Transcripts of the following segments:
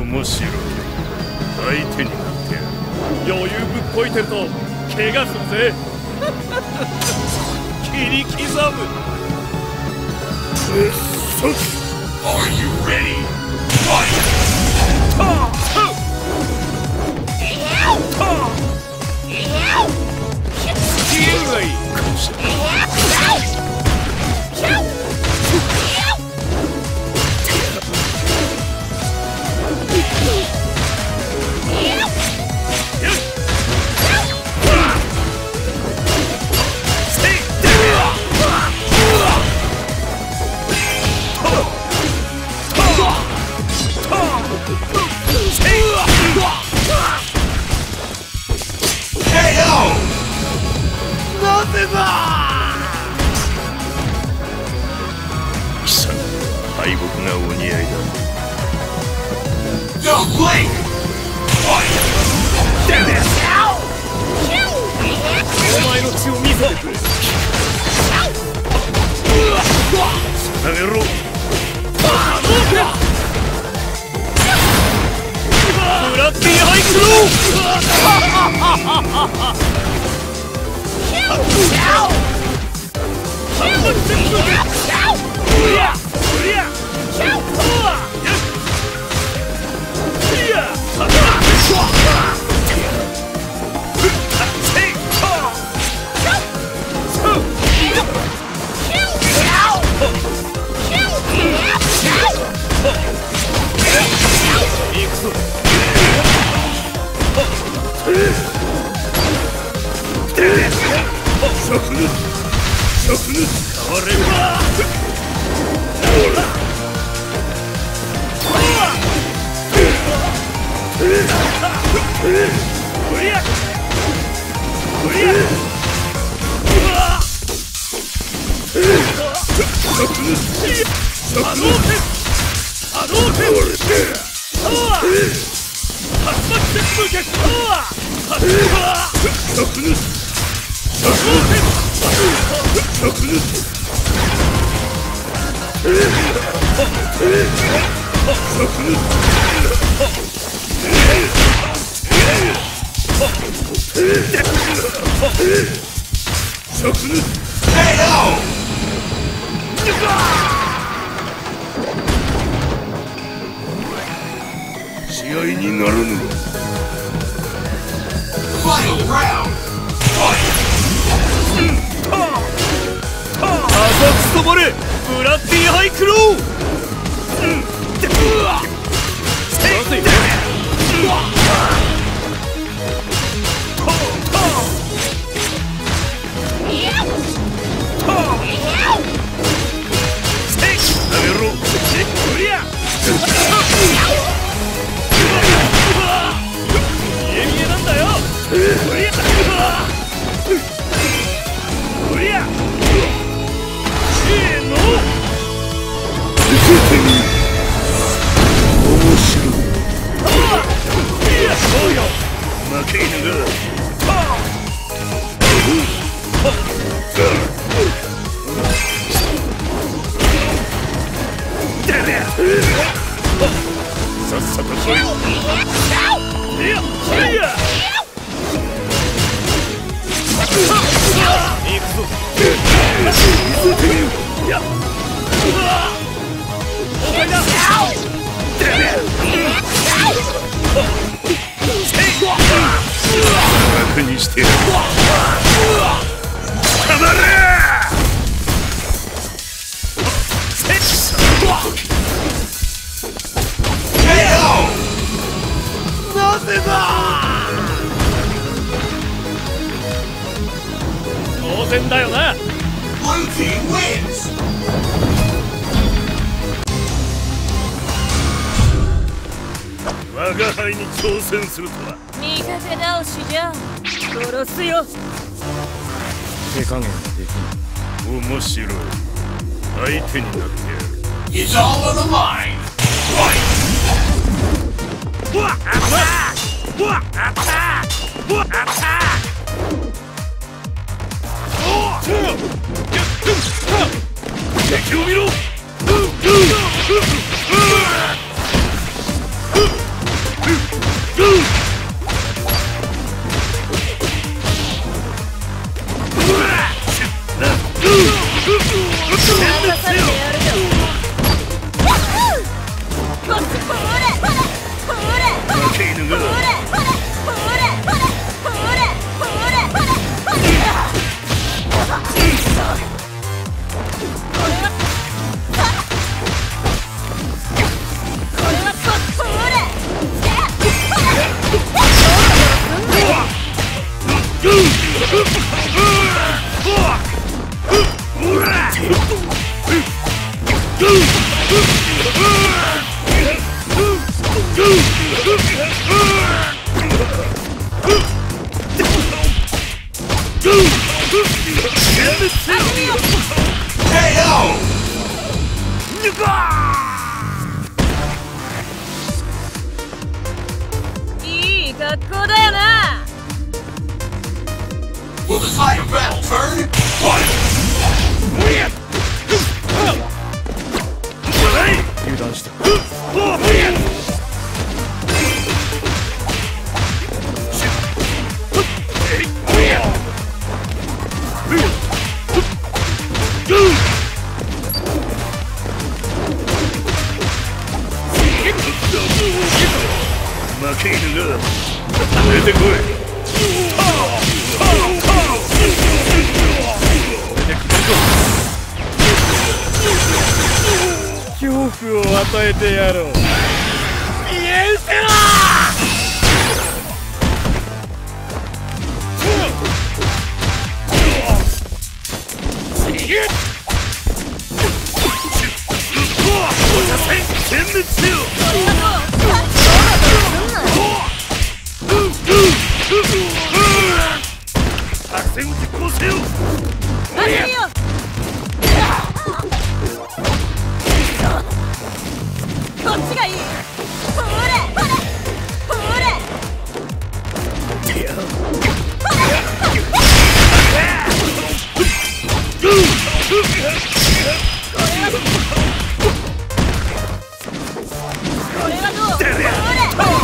面白い。相手になってやる。 余裕ぶっこいてると怪我するぜ。切り刻む。 Are you ready? Fight! 消えるがいい。なぜだ。 貴様敗北がお似合いだ。 Don't blink! お前の血を見せてくれ。 投げろ。 ブラッディハイクロ試合にならぬ。 Final round! Fight! 赤く染まれブラッディハイクロー。 さっさと来い。楽にしてやる。たまれ。 なぜだ。当然だよな。 Blue team wins! 我が輩に挑戦するとは。 味方倒しじゃ殺すよ。 手加減できん。 面白い。相手になってやる。 It's all on the line! Fight! 敵を見ろ。 いい格好だよな。 Will the tide of battle turn? Fight! 油断した。負け犬が出てこい。恐怖を与えてやろう。許せろ。全滅せよ。作戦を実行せよ。 待てよ。こっちがいい。ほれほれほれ。これはどう。ほれほれ。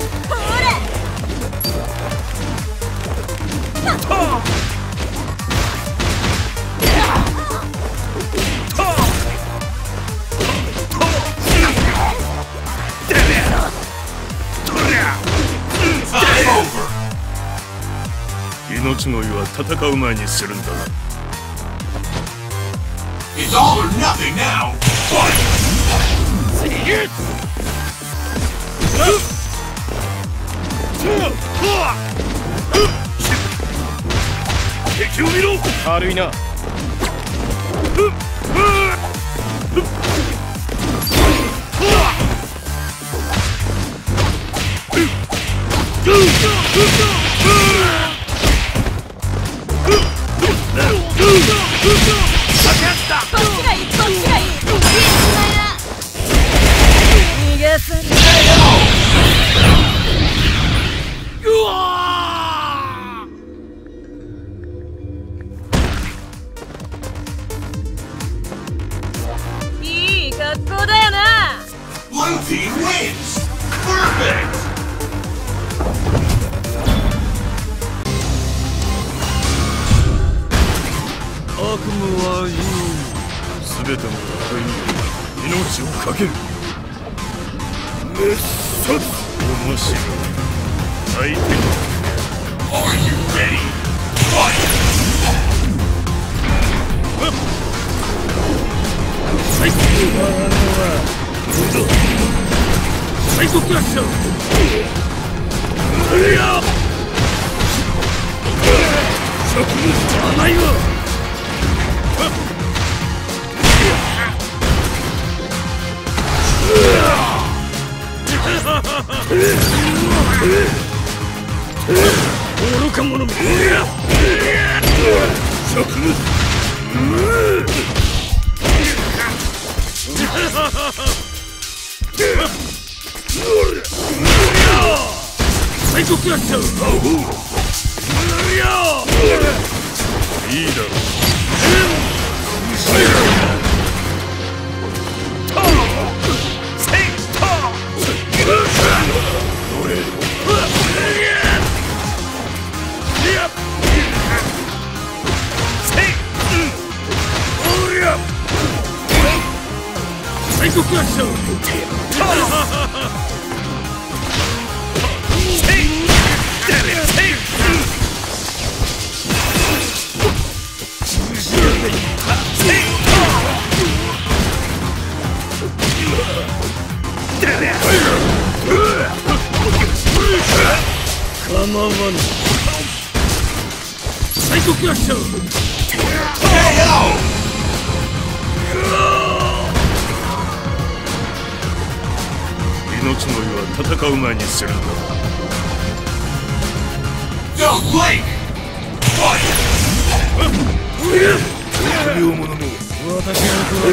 命乞いは戦う前にするんだな。 It's all or nothing now! Fight! 敵を見ろ。 軽いな。 こっちがいい。こっちがいい。逃がさない。 うわー。いい格好だよな。 Blue team wins! Perfect! 悪夢は言う。全ての戦いに命を懸ける。滅殺。面白い。相手が Are you ready? Fight! 最高最高クラッシャー。いや食物甘いわ。愚か者め。食物最高クラッシャー。いいだろう。最高クラッシャー。構わぬ。最高クラッシャー。命乞いは戦う前にするんだ。 Don't blink! Fight! 臆病者も私が食わ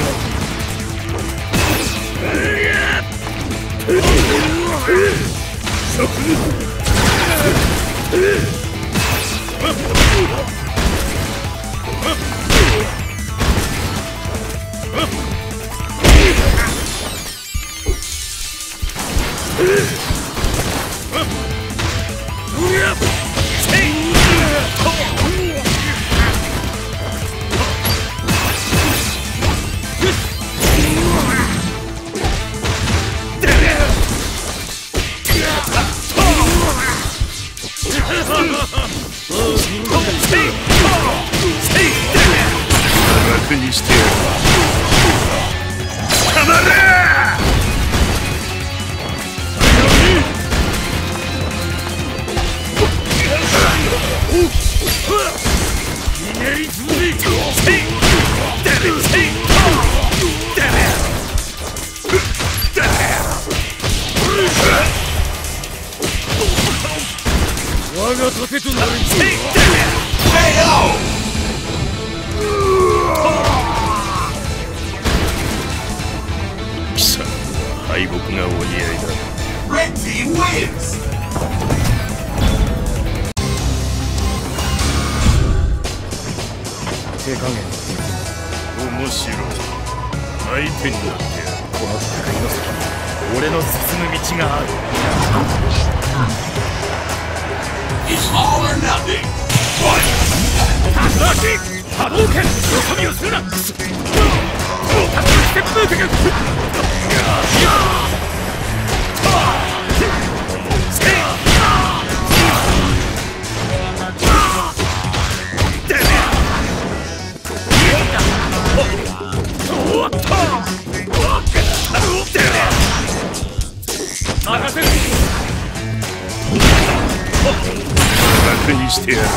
楽にしてやる。たまれひねりつぶせ我が盾となる貴様は敗北がお似合いだ。 Red team wins! 手加減面白い。相手になってやる。この戦いの先に俺の進む道がある。 It's all or nothing! Fight! 波動拳よそ見をするな。ステップーテク任せる。楽にしてやる。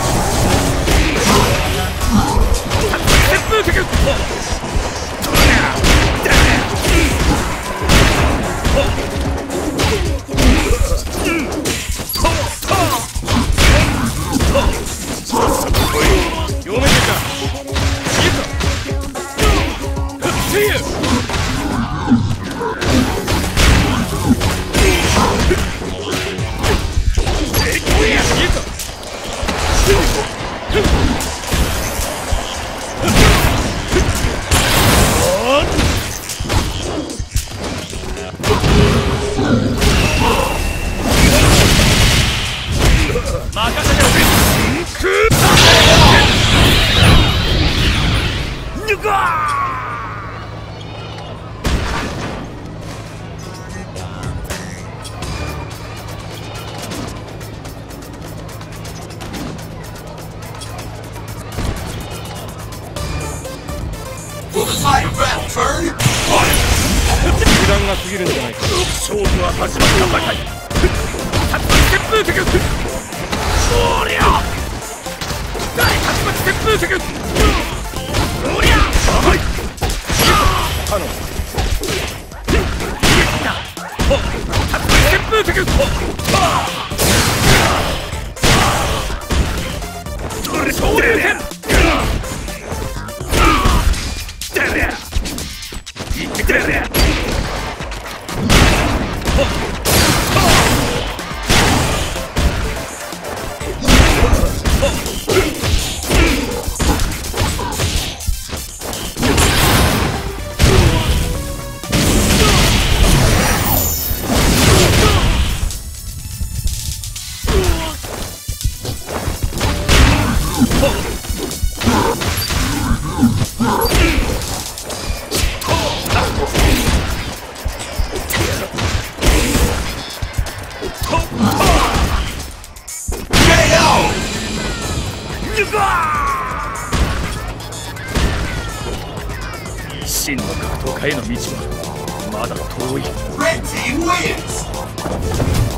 ステップーテク Will the tide of battle turn? Fight! 時間が過ぎるんじゃないか。勝負は始まったばかり。ステップーテクおりゃ大竜巻ステップーテクおりゃはい頼む。ステップーテク昇竜拳行ってくれ。真の格闘家への道はまだ遠い。 Red team wins!